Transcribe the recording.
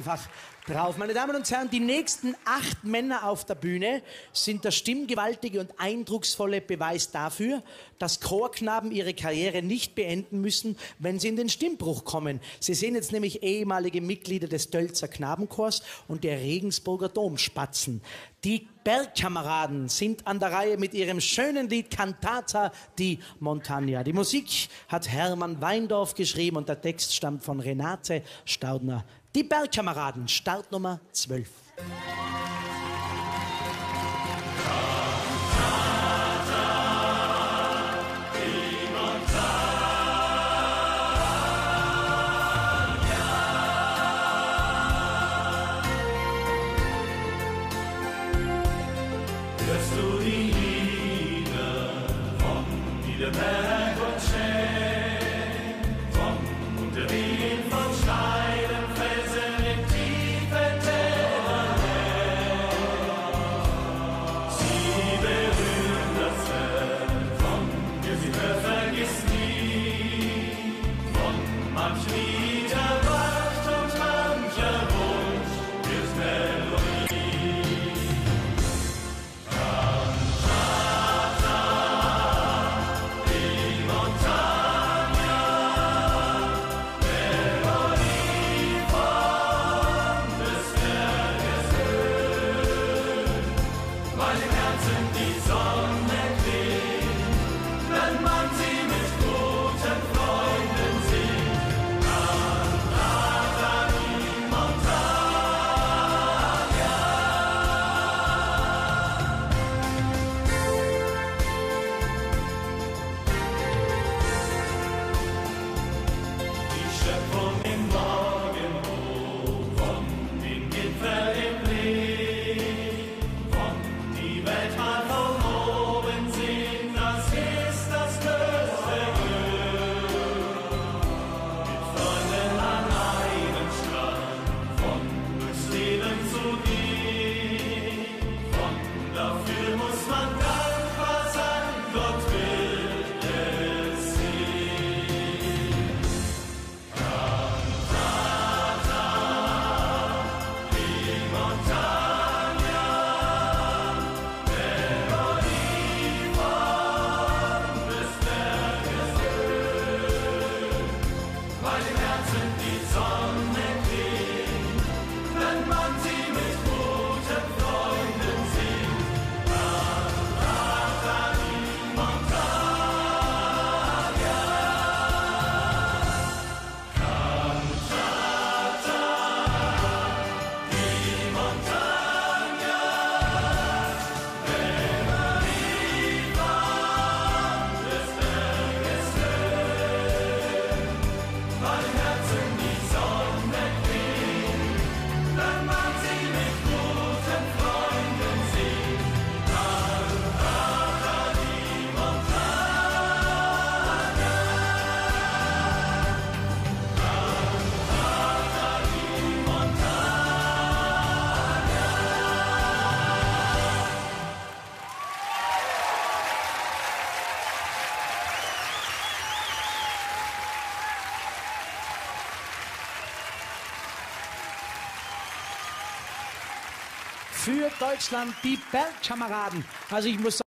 einfach drauf. Meine Damen und Herren, die nächsten 8 Männer auf der Bühne sind der stimmgewaltige und eindrucksvolle Beweis dafür, dass Chorknaben ihre Karriere nicht beenden müssen, wenn sie in den Stimmbruch kommen. Sie sind jetzt nämlich ehemalige Mitglieder des Tölzer Knabenchors und der Regensburger Domspatzen. Die Bergkameraden sind an der Reihe mit ihrem schönen Lied Cantata di Montagna. Die Musik hat Hermann Weindorf geschrieben und der Text stammt von Renate Staudner. Die Bergkameraden, Startnummer 12. Hörst du die Lieder von Niederberg und Schäm, von unter Wien, von steilen Felsen in tiefe Täler her? Sie berühren das Herz von mir, sie vergiss nie, von manch Lied erwacht und mancher Wunsch wird Melodie. Für Deutschland die Bergkameraden. Also ich muss sagen,